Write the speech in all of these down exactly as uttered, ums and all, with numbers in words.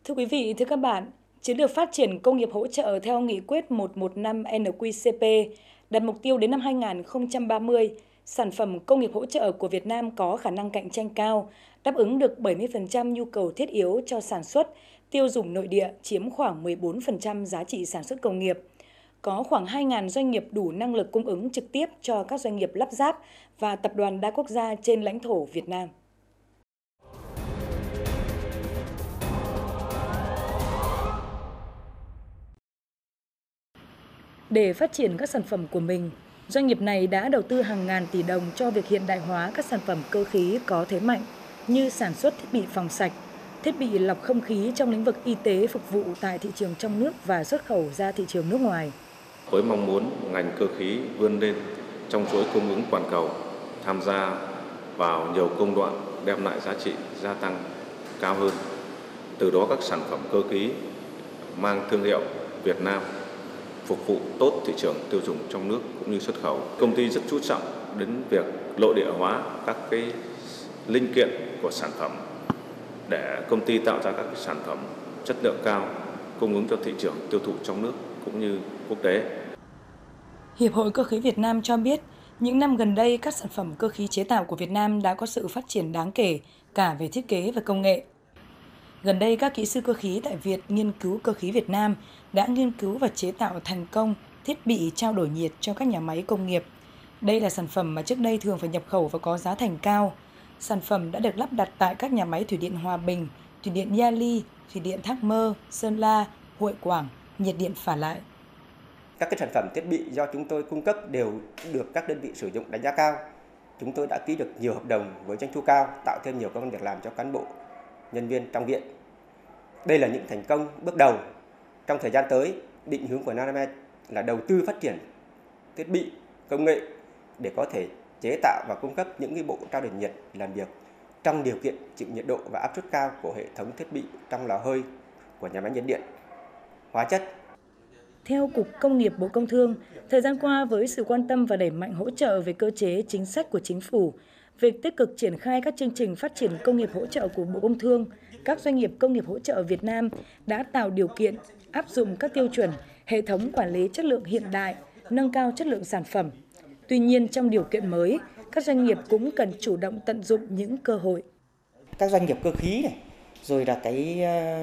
Thưa quý vị, thưa các bạn, chiến lược phát triển công nghiệp hỗ trợ theo nghị quyết một một năm N Q C P đặt mục tiêu đến năm hai nghìn không trăm ba mươi, sản phẩm công nghiệp hỗ trợ của Việt Nam có khả năng cạnh tranh cao, đáp ứng được bảy mươi phần trăm nhu cầu thiết yếu cho sản xuất, tiêu dùng nội địa chiếm khoảng mười bốn phần trăm giá trị sản xuất công nghiệp. Có khoảng hai nghìn doanh nghiệp đủ năng lực cung ứng trực tiếp cho các doanh nghiệp lắp ráp và tập đoàn đa quốc gia trên lãnh thổ Việt Nam. Để phát triển các sản phẩm của mình, doanh nghiệp này đã đầu tư hàng ngàn tỷ đồng cho việc hiện đại hóa các sản phẩm cơ khí có thế mạnh như sản xuất thiết bị phòng sạch, thiết bị lọc không khí trong lĩnh vực y tế phục vụ tại thị trường trong nước và xuất khẩu ra thị trường nước ngoài. Với mong muốn ngành cơ khí vươn lên trong chuỗi cung ứng toàn cầu, tham gia vào nhiều công đoạn đem lại giá trị gia tăng cao hơn. Từ đó các sản phẩm cơ khí mang thương hiệu Việt Nam phục vụ tốt thị trường tiêu dùng trong nước cũng như xuất khẩu. Công ty rất chú trọng đến việc nội địa hóa các cái linh kiện của sản phẩm để công ty tạo ra các sản phẩm chất lượng cao cung ứng cho thị trường tiêu thụ trong nước cũng như quốc tế. Hiệp hội Cơ khí Việt Nam cho biết, những năm gần đây các sản phẩm cơ khí chế tạo của Việt Nam đã có sự phát triển đáng kể cả về thiết kế và công nghệ. Gần đây, các kỹ sư cơ khí tại Việt nghiên cứu cơ khí Việt Nam đã nghiên cứu và chế tạo thành công thiết bị trao đổi nhiệt cho các nhà máy công nghiệp. Đây là sản phẩm mà trước đây thường phải nhập khẩu và có giá thành cao. Sản phẩm đã được lắp đặt tại các nhà máy thủy điện Hòa Bình, thủy điện Gia Ly, thủy điện Thác Mơ, Sơn La, Hội Quảng, nhiệt điện Phả Lại. Các cái sản phẩm thiết bị do chúng tôi cung cấp đều được các đơn vị sử dụng đánh giá cao. Chúng tôi đã ký được nhiều hợp đồng với doanh thu cao, tạo thêm nhiều công ăn việc làm cho cán bộ, nhân viên trong viện. Đây là những thành công bước đầu. Trong thời gian tới, định hướng của Nanomed là đầu tư phát triển thiết bị, công nghệ để có thể chế tạo và cung cấp những cái bộ trao đổi nhiệt làm việc trong điều kiện chịu nhiệt độ và áp suất cao của hệ thống thiết bị trong lò hơi của nhà máy nhiệt điện, hóa chất. Theo Cục Công nghiệp Bộ Công Thương, thời gian qua với sự quan tâm và đẩy mạnh hỗ trợ về cơ chế chính sách của chính phủ, việc tích cực triển khai các chương trình phát triển công nghiệp hỗ trợ của Bộ Công Thương, các doanh nghiệp công nghiệp hỗ trợ Việt Nam đã tạo điều kiện áp dụng các tiêu chuẩn, hệ thống quản lý chất lượng hiện đại, nâng cao chất lượng sản phẩm. Tuy nhiên, trong điều kiện mới, các doanh nghiệp cũng cần chủ động tận dụng những cơ hội. Các doanh nghiệp cơ khí này, rồi là cái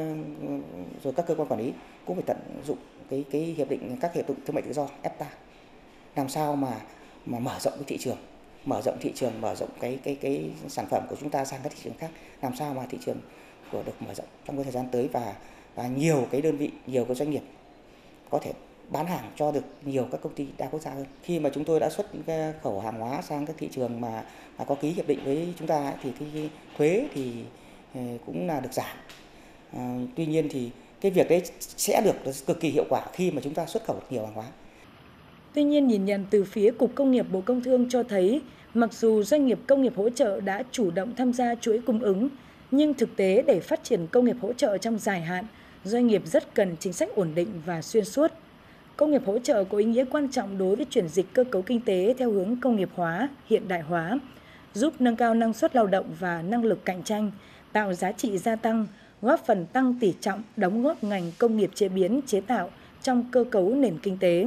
rồi các cơ quan quản lý cũng phải tận dụng cái cái hiệp định các hiệp định thương mại tự do E F T A, làm sao mà mà mở rộng cái thị trường, mở rộng thị trường, mở rộng cái cái cái sản phẩm của chúng ta sang các thị trường khác, làm sao mà thị trường của được mở rộng trong cái thời gian tới và và nhiều cái đơn vị, nhiều cái doanh nghiệp có thể bán hàng cho được nhiều các công ty đa quốc gia hơn. Khi mà chúng tôi đã xuất khẩu hàng hóa sang các thị trường mà, mà có ký hiệp định với chúng ta thì cái thuế thì cũng là được giảm. À, tuy nhiên thì cái việc đấy sẽ được cực kỳ hiệu quả khi mà chúng ta xuất khẩu nhiều hàng hóa. Tuy nhiên, nhìn nhận từ phía Cục Công nghiệp Bộ Công Thương cho thấy, mặc dù doanh nghiệp công nghiệp hỗ trợ đã chủ động tham gia chuỗi cung ứng, nhưng thực tế để phát triển công nghiệp hỗ trợ trong dài hạn, doanh nghiệp rất cần chính sách ổn định và xuyên suốt. Công nghiệp hỗ trợ có ý nghĩa quan trọng đối với chuyển dịch cơ cấu kinh tế theo hướng công nghiệp hóa, hiện đại hóa, giúp nâng cao năng suất lao động và năng lực cạnh tranh, tạo giá trị gia tăng, góp phần tăng tỷ trọng đóng góp ngành công nghiệp chế biến chế tạo trong cơ cấu nền kinh tế.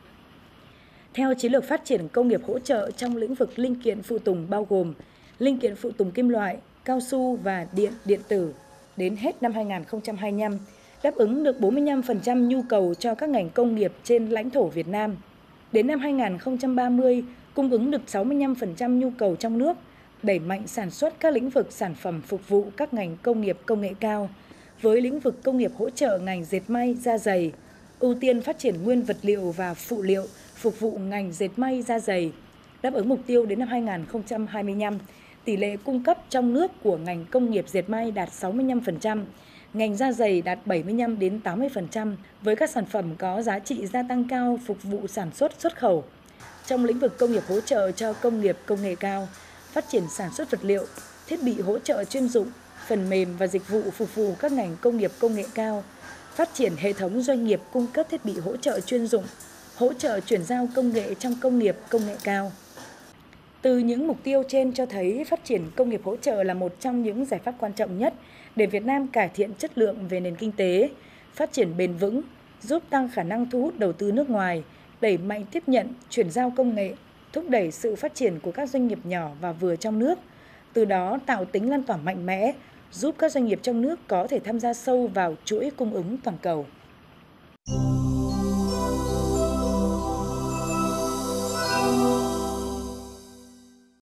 Theo chiến lược phát triển công nghiệp hỗ trợ trong lĩnh vực linh kiện phụ tùng bao gồm linh kiện phụ tùng kim loại, cao su và điện điện tử đến hết năm hai nghìn không trăm hai mươi lăm, đáp ứng được bốn mươi lăm phần trăm nhu cầu cho các ngành công nghiệp trên lãnh thổ Việt Nam. Đến năm hai nghìn không trăm ba mươi, cung ứng được sáu mươi lăm phần trăm nhu cầu trong nước, đẩy mạnh sản xuất các lĩnh vực sản phẩm phục vụ các ngành công nghiệp công nghệ cao. Với lĩnh vực công nghiệp hỗ trợ ngành dệt may, da giày, ưu tiên phát triển nguyên vật liệu và phụ liệu phục vụ ngành dệt may, da giày. Đáp ứng mục tiêu đến năm hai nghìn không trăm hai mươi lăm, tỷ lệ cung cấp trong nước của ngành công nghiệp dệt may đạt sáu mươi lăm phần trăm, ngành da giày đạt bảy mươi lăm đến tám mươi phần trăm với các sản phẩm có giá trị gia tăng cao phục vụ sản xuất xuất khẩu. Trong lĩnh vực công nghiệp hỗ trợ cho công nghiệp công nghệ cao, phát triển sản xuất vật liệu, thiết bị hỗ trợ chuyên dụng, phần mềm và dịch vụ phục vụ các ngành công nghiệp công nghệ cao, phát triển hệ thống doanh nghiệp cung cấp thiết bị hỗ trợ chuyên dụng, hỗ trợ chuyển giao công nghệ trong công nghiệp công nghệ cao. Từ những mục tiêu trên cho thấy phát triển công nghiệp hỗ trợ là một trong những giải pháp quan trọng nhất để Việt Nam cải thiện chất lượng về nền kinh tế, phát triển bền vững, giúp tăng khả năng thu hút đầu tư nước ngoài, đẩy mạnh tiếp nhận, chuyển giao công nghệ, thúc đẩy sự phát triển của các doanh nghiệp nhỏ và vừa trong nước, từ đó tạo tính lan tỏa mạnh mẽ, giúp các doanh nghiệp trong nước có thể tham gia sâu vào chuỗi cung ứng toàn cầu.